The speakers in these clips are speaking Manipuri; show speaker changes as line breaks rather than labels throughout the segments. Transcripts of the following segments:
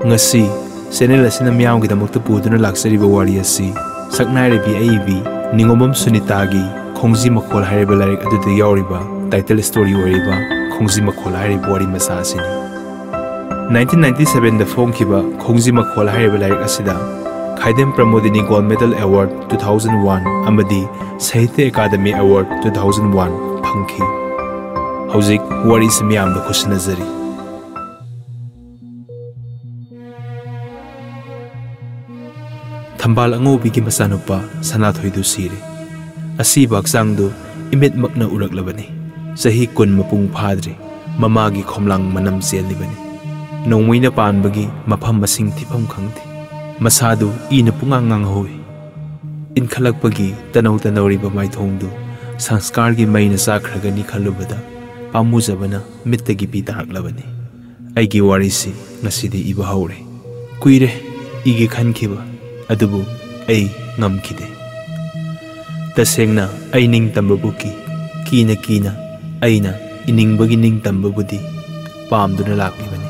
ngasi channel asina miyam gi damak puduna laksari ba wari asi saknai rebi aibi ningomam sunita gi khongji makhol hariba larik adu de yauriba title story oriba khongji makhol hariba wari masa asini 1997 da phongkiba khongji makhol hariba larik asida Khaidem Pramodini Gold Medal Award 2001 amadi Sahitya Academy Award 2001 phangki hauzik wari samyam da khusnazari Thambal angobi gi masanupa Sanathoi du sire asi baksang du imet makna uraklabani sahi kun mapung phadre mama gi khomlang manam selibani nongmoina panbagi mafam masing thipam khangti masadu ina pungang ngang hoi in khalakpagi tanaw tanawri ba mai thongdu sanskar gi maina sakragani khalubada pamujabana mittagi pi taraklabani aigi warisi ngasidi iba haure kuire igi khankiba adubu ai ngamkide tasengna ai ning tambabuki kina aina iningbagi ning tambabudi pamduna laklibani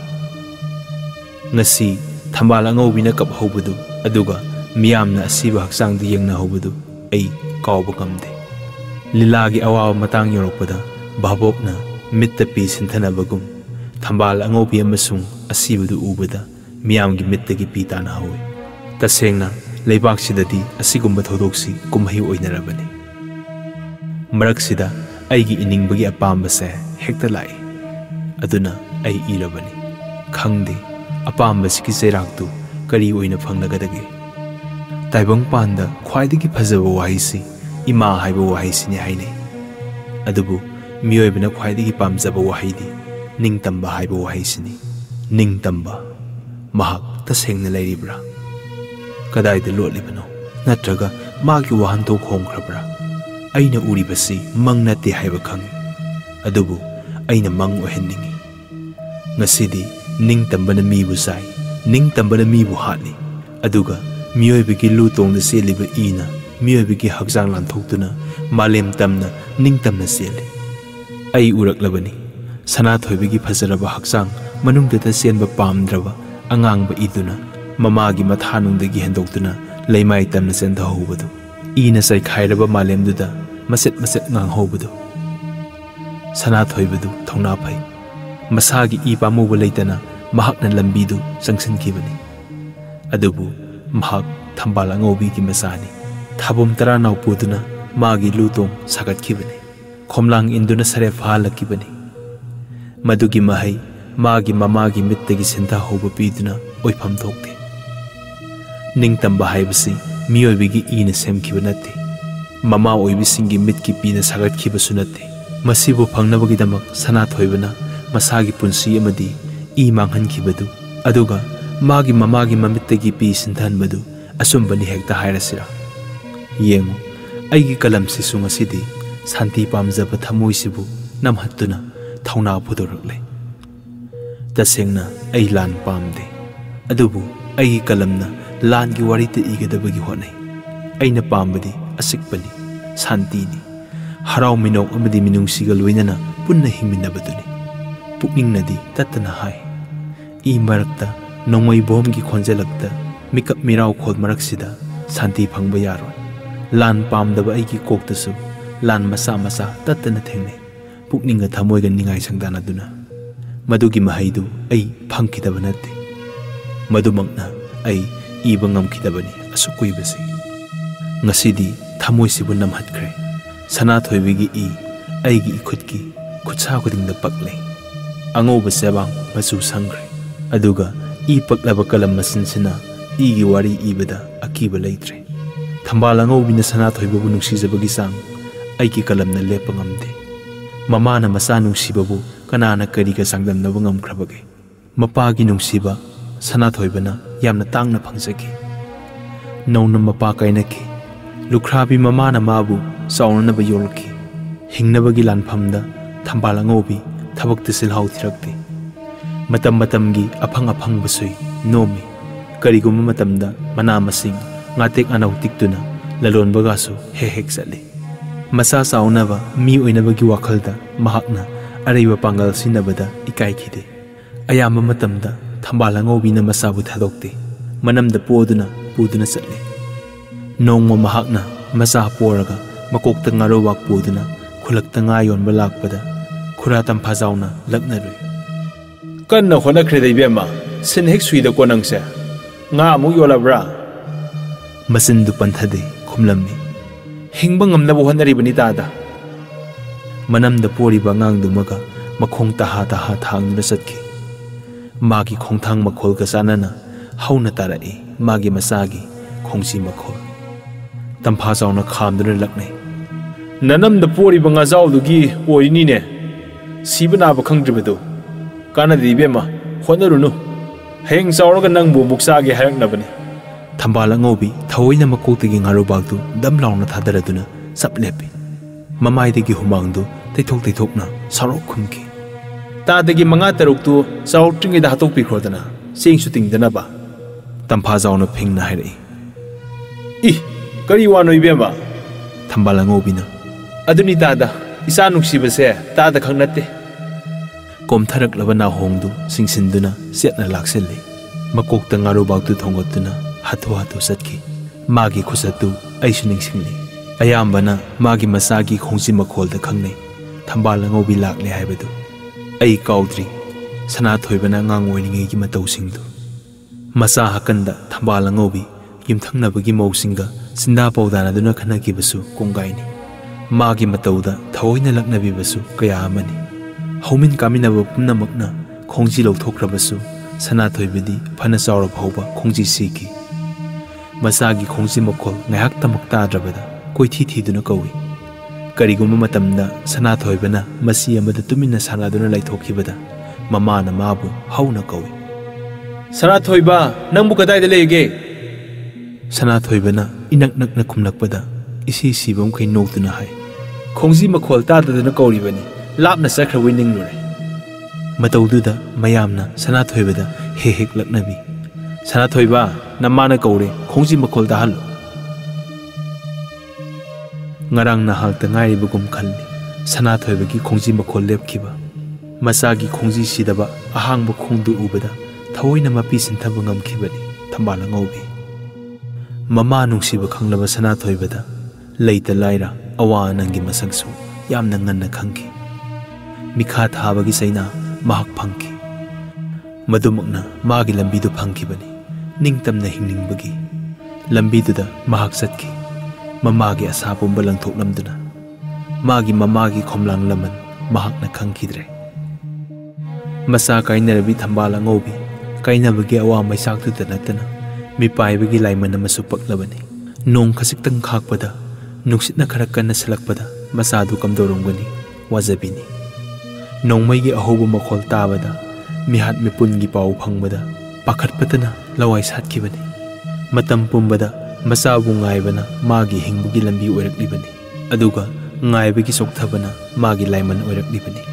ngasi Thambal angobina kap hobadu aduga miyamna asiba haksang du yengna hobadu ai kawba kamde lilagi awawa matang yorokpada babokna mitta pi sinthanabagum thambal angobi amasung asibadu ubada miyamgi mittagi pi tana hawi tasengna leibak sidadi asigumba thodoksi kumhi oinarabani marak sida aigi iningbagi apamba se hekta lai aduna ai irabani khangde apamba siki seraktu kari oina phangnagadage taibang panda khwaidagi phajaba wahisi ima haiba wahisini haine adubu miyoibna khwaidagi pamjaba wahidi ningtamba haiba wahisini ningtamba mahak tasengna lairibra kadaida lotlibano natraga magi wahanto khomkhrabra aina uribasi mangnate haiba khang adubu aina mang ohenningi ngasidi ningtambana mibu sai ningtambana mibu hatli aduga miyoibigi lutongna seliba ina miyoibigi hakjang lanthokduna malem tamna ningtamna seli ai uraklabani Sanathoi phazaraba hakjang manungdata senba pamdraba angangba iduna mamagi mathanungdagi hendokduna leimai tamna senda hobadu ina sai khairaba malemduda maset ngang hobadu Sanathoi thongna phai masagi ipamuba leitana mahakna lambidu sangsankibani adubu mahak thambal angobi gi masani thabum tara naupuduna magi lutong sagatkibani khomlang induna saref halakibani madugi mahai magi mamagi mittagi sintha hoba piduna oifam thokte ningtamba haibasi miyoibigi ina semkibanate mama oibisingi mitki pina sagatkibasu nate masibu phangnabagi damak Sanathoi masagi punsi amadi I manghankibadu aduga magi mamagi mamittagi pi sinthanbadu asumbani hekta hairasira yengu aigi kalam sisu ngasidi santi pamjaba thamoisibu namhattuna thauna phudorakle tasengna ai lan pamde adubu aigi kalamna lan gi warite igadabagi honai aina pambadi asikpani santini harau minok amadi minungsiga loinana punna hingminabaduni pukning nadi tatana hai I marakta nongmai bomgi khonjalakta mikap mirau khol maraksida santi phangba yaroi lan pamdaba aigi koktasu lan masa tatana thengne pukninga thamoiga ningai sangdana duna madugi mahaidu ai phangkidaba natte madumakna ai iba ngamkidabani asukuibasi ngasidi thamoisibu namhatkre Sanathoi aigi ikhutki khutsa khudingda pakle angoba sebang masu sangre aduga I paklaba kalam masinsina igi wari ibada akiba leitre thambal angobina Sanathoi babu nuksijabagi sang aigi kalamna lepa ngamde mamana masa nungsibabu kanana kariga sangdamnaba ngamkhrabage mapagi nungsiba Sanathoi yamna tangna phangjagi nowna mapa kainaki lukhrabi mamana mabu sawnanaba yolki hingnabagi lanphamda thambal angobi thabakta silhau thirakte matamgi aphang basui nomi kariguma matamda mana masing ngatek anau tiktuna lalon bagasu hek sale masa saunaba mi oinabagi wakhalda mahakna araiba pangal sinabada ikai khide ayamba matamda थंबाल अंगौबीना मसाबु थादोक्ते मनमदा पोदुना पुदुना चले नोंगमा महाकना मसा पोरगा मकोक्ता ngarobaak पुदुना खुलक्ता nga योनबा लाकपदा खुरा तंफाजाउना लक्नरुई कन्ना होनख्रेदै बेमा सिन हेक सुइदा कोनंगसे nga अमुक योलाब्रा मसिनदु पंथदे खुमलम्मी हिंबा ngamnaba honaribani tada मनमदा पोरिबा ngang मखोंग तहा तहा थांगदुना चतखि मागी खोंथांग मखोलगा चानना हौना तारई मागी मसागी खोंची मखोल तंफाजाउना खामदुना लक्नै ननमदा पोरिबा ngaजाउदुगी ओरिनिने सिबनाबा खंद्रिबदु कानादि बेमा होनरुनु हेंग चाउरगा नंगबु मुक्सागे हायरकनबनि थंबाल अंगौबी थवोइना मकोक्तगी ngarobaakदु दम लाउना थादरदुना सपलेपि ममाइदगी हुमांगदु तैथोक तैथोकना सारोक खुमकी तादगी मंगा तरुकतु चाउट्रिंगैदा हातोकपिख्रोदना सेंग सुटिंगदनाबा तंफाजाउना फिंगना हायरई इ करी वानो इबेमा थंबाल अंगौबीना अदुनी तादा इसा नुक्सिबसे तादा खंगनते कोमथरकलबा नाहोंगदु सिंगसिनदुना सेटना लाक्सिल्ली मकोक्ता ngarobaakदु थोंगतुना हाथो हाथो चतखि मागी खुसतु ऐसु निंगसिंगली अयाम्बना मागी मसागी खोंची मखोलदा खंगनै थंबाल अंगौबी लाक्ले हायबदु आई काउद्री सनाथोइबना ngang ओइनिंगैगी मतौसिंगदु मसा हकंदा थंबाल अंगौबी युमथंगनबगी मौसिंगा सिंदा पौदानादुना खनगिबसु कोंगाइनी मागी मतौदा थवोइना लक्नबिबसु कया अमनी हौमिन कामिनबा पुनमकना खोंजी लौथोख्रबसु सनाथोइबदी फना चाउर फाउबा खोंजी सिकी मसागी खोंजी मखोल ngayak tamak tadrabada कोइथी थीदुना कौई करिगुम मतमदा सनाथोइबना मसी अमदा तुमिना सानादुना लाइथोखिबदा ममाना माबु हौना कौई सनाथोइबा नंबु कदाइदा लेगे सनाथोइबना इनक नकना खुमलकपदा इसी सिबम खै नोक्तुना हाय खोंजी मखोल ताददुना कौरिबनी लापना चख्रवै निंगलुरे मतौदुदा मयामना सनाथोइबदा हेक लक्नबी सनाथोइबा नमाना कौरे खोंजी मखोल Dahal ngarang na halta ngairibagum khalli sanathoi khongji makhol lepkiba masagi khongji sidaba ahangba khongdu ubada thawoina mapi sinthaba ngamkhibani thambal angaubi mama nungsiba khanglaba sanathoi bada leita laira awa nangi masaksu yamna nganna khangki mikha thabagi saina mahak phangki madumukna magi lambi du phangkibani ningtamna hingningbagi lambi duda mahak satki ममागी असापुंबा लंथोकलमदुना मागी ममागी खोमलांग लमन महाकना खंखिद्रे मसा काइनरबी थंबाल अंगौबी काइनबगी अवा मैसाक्तुदा नतना मिपाइबगी लाइमन अमसु पक्लबनी नोंग खसिक्तंग खाकपदा नुक्सितना खरा कन्ना सलकपदा मसादु कमदोरंगनी वाजबिनी नोंगमैगी अहोबु मखोल ताबदा मिहात मिपुनगी पाउ फंगबदा पाखतपतना लवाई सातखिबनी मतम पुंबदा मसाबु ngaibana मागी हिंगबगी लंबी ओइरकलिबनी अदुगा ngaibगी सोक्थबना मागी लाइमन ओइरकलिबनी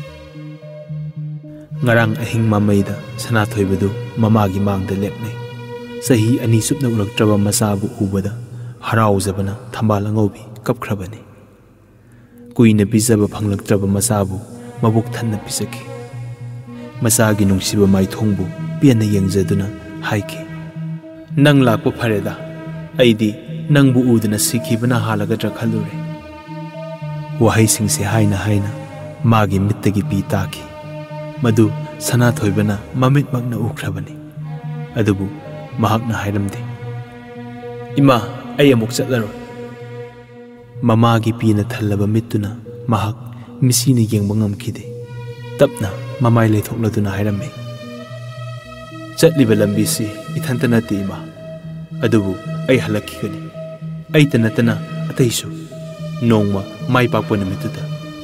ngarang ahing mamaida sanathoi mamaagi mangda lepnei sahi ani supna uraktraba masabu ubada harauzabana thambal angaubi kapkhrabani kuina bizaba phanglaktraba masabu mabuk thanna pisaki masagi nungsiba mai thongbu piana yengjaduna haiki nang lakpa phareda aidi nangbu uduna sikhibana halagadra khalure wahai singse haina haina magi mittagi pi taki Madhu सनाथोइबना ममित मगना उख्रबनी अदुबु महकना हाइरमदे इमा अय अमुक चतलरो ममागी पीना थल्लब मित्तुना महक मिसीना येंगबा ngamखिदे तपना ममाई लेथोक्लदुना हाइरमे चतलिबा लंबीसी इथंत नते इमा अदुबु अय हलक्खिगनी अयत नतना अतैसु नोंगमा माई पाकपा नमितुदा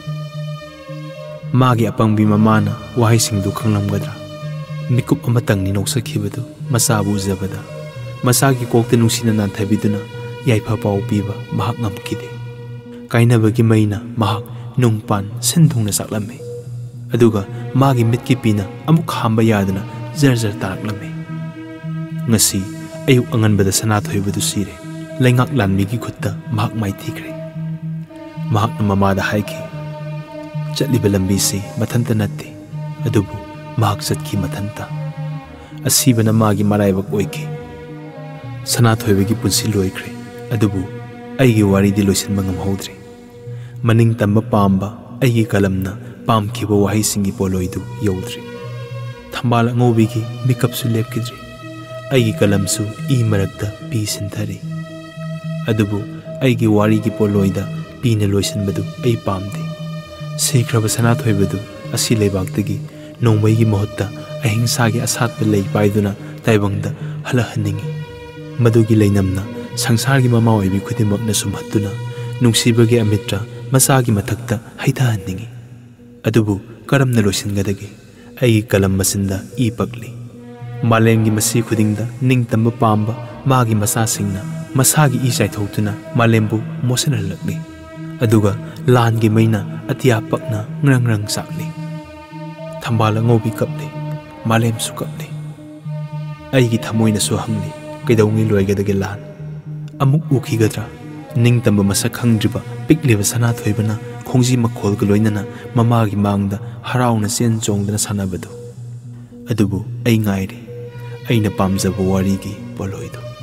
मागी अपंबी ममाना वहाई सिंधु खंगलमगद्रा मिकुप अमतंगनी नौसखिबदु मसाबु जबदा मसागी कोक्ते नुसिना नाथबिदुना याइफा पाउ पीबा महक ngamखिदे काइनबगी मैना महक नुंगपान सिंधुंगना साकलमे अदुगा मागी मितकी पीना अमुक हांबा यादना जरजर तारकलमे ngasi ayuk anganbada sanathoi सिरे लैंगाक लानमीगी खुत्ता महक माइथिख्रे महकना ममादा हाइखि चलिबा लंबी से मथंता नत्ते अदुबु महक चतखि मथंता ꯑꯁꯤꯕꯅ ꯃꯥꯒꯤ ꯃꯔꯥꯏꯕꯛ ꯑꯣꯏꯈꯤ꯫ ꯁꯅꯥꯊꯣꯏꯕꯒꯤ ꯄꯨꯟꯁꯤ ꯂꯣꯏꯈ꯭ꯔꯦ, ꯑꯗꯨꯕꯨ ꯑꯩꯒꯤ ꯋꯥꯔꯤꯗꯤ ꯂꯣꯏꯁꯤꯟꯕ ꯉꯝꯍꯧꯗ꯭ꯔꯦ꯫ ꯃꯅꯤꯡꯇꯝꯕ ꯄꯥꯝꯕ ꯑꯩꯒꯤ ꯀꯂꯝꯅ ꯄꯥꯝꯈꯤꯕ ꯋꯥꯍꯩꯁꯤꯡꯒꯤ ꯄꯣꯠꯂꯣꯏꯗꯨ ꯌꯧꯗ꯭ꯔꯤ꯫ ꯊꯝꯕꯥꯜ ꯑꯉꯧꯕꯤꯒꯤ ꯃꯤꯀꯞꯁꯨ ꯂꯦꯞꯈꯤꯗ꯭ꯔꯤ, ꯑꯩꯒꯤ ꯀꯂꯝꯁꯨ ꯏ ꯃꯔꯛꯇ ꯄꯤ ꯁꯤꯟꯊꯔꯤ꯫ ꯑꯗꯨꯕꯨ ꯑꯩꯒꯤ ꯋꯥꯔꯤꯒꯤ ꯄꯣꯠꯂꯣꯏꯗ ꯄꯤꯅ ꯂꯣꯏꯁꯤꯟꯕꯗꯨ ꯑꯩ ꯄꯥꯝꯗꯦ꯫ ꯁꯤꯈ꯭ꯔꯕ ꯁꯅꯥꯊꯣꯏꯕꯗꯨ ꯑꯁꯤ ꯂꯩꯕꯥꯛꯇꯒꯤ ꯅꯣꯡꯃꯩꯒꯤ ꯃꯍꯨꯠꯇ ꯑꯍꯤꯡꯁꯥꯒꯤ ꯑꯁꯥꯠꯄ ꯂꯩ ꯄꯥꯏꯗꯨꯅ ꯇꯥꯏꯕꯪꯗ ꯍꯜꯂꯛꯍꯟꯅꯤꯡꯉꯤ꯫ ꯃꯗꯨꯒꯤ ꯂꯩꯅꯝꯅ ꯁꯪꯁꯥꯔꯒꯤ ꯃꯃꯥ ꯑꯣꯏꯕꯤ ꯈꯨꯗꯤꯡꯃꯛꯅ ꯁꯨꯝꯍꯠꯇꯨꯅ ꯅꯨꯡꯁꯤꯕꯒꯤ ꯑꯃꯤꯇ꯭ꯔ ꯃꯆꯥꯒꯤ ꯃꯊꯛꯇ ꯍꯩꯊꯍꯟꯅꯤꯡꯉꯤ꯫ ꯑꯗꯨꯕꯨ ꯀꯔꯝꯅ ꯂꯣꯏꯁꯤꯟꯒꯗꯒꯦ? ꯑꯩꯒꯤ ꯀꯂꯝ ꯃꯆꯤꯟꯗ ꯏ ꯄꯛꯂꯤ꯫ ꯃꯥꯂꯦꯝꯒꯤ ꯃꯁꯤ ꯈꯨꯗꯤꯡꯗ ꯅꯤꯡꯇꯝꯕ ꯄꯥꯝꯕ ꯃꯥꯒꯤ ꯃꯆꯥꯁꯤꯡꯅ ꯃꯁꯥꯒꯤ ꯏ ꯆꯥꯏꯊꯣꯛꯇꯨꯅ ꯃꯥꯂꯦꯝꯕꯨ ꯃꯣꯠꯁꯤꯟꯍꯜꯂꯛꯂꯤ꯫ ꯑꯗꯨꯒ ꯂꯥꯟꯒꯤ ꯃꯩꯅ ꯑꯇꯤꯌꯥ ꯄꯛꯅ ꯉ꯭ꯔꯪ ꯉ꯭ꯔꯪ ꯆꯥꯛꯂꯤ꯫ ꯊꯝꯕꯥꯜ ꯑꯉꯧꯕꯤ ꯀꯞꯂꯤ, ꯃꯥꯂꯦꯝꯁꯨ ꯀꯞꯂꯤ꯫ ꯑꯩꯒꯤ ꯊꯃꯣꯏꯅꯁꯨ ꯍꯪꯂꯤ, ꯀꯩꯗꯧꯉꯩ ꯂꯣꯏꯒꯗꯒꯦ ꯂꯥꯟ? ꯑꯃꯨꯛ ꯎꯈꯤꯒꯗ꯭ꯔꯥ ꯅꯤꯡꯇꯝꯕ ꯃꯁꯛ ꯈꯪꯗ꯭ꯔꯤꯕ ꯄꯤꯛꯂꯤꯕ ꯁꯅꯥꯊꯣꯏꯕꯅ ꯈꯣꯡꯖꯤ ꯃꯈꯣꯜꯒ ꯂꯣꯏꯅꯅ ꯃꯃꯥꯒꯤ ꯃꯥꯡꯗ ꯍꯔꯥꯎꯅ ꯆꯦꯟ ꯆꯣꯡꯗꯨꯅ ꯁꯥꯟꯅꯕꯗꯨ? ꯑꯗꯨꯕꯨ ꯑꯩ ꯉꯥꯏꯔꯤ, ꯑꯩꯅ ꯄꯥꯝꯖꯕ ꯋꯥꯔꯤꯒꯤ ꯄꯣꯠꯂꯣꯏꯗꯨ꯫